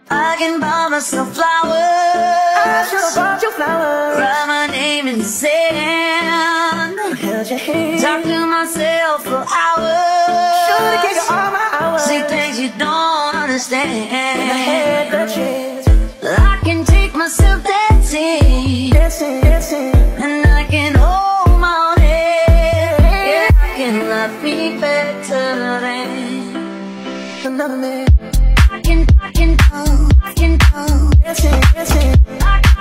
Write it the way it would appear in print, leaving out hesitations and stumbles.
I can buy myself flowers. I should've bought you flowers. Write my name in the sand. Held your hand. Talk to myself for hours. Should've gave you all my hours. See things you don't understand. When I had the chance. I can take myself dancing, Dancing, dancing. and I can hold my own head. Yeah, I can love me better than Another man. I can, dancing, Dancing, dancing. I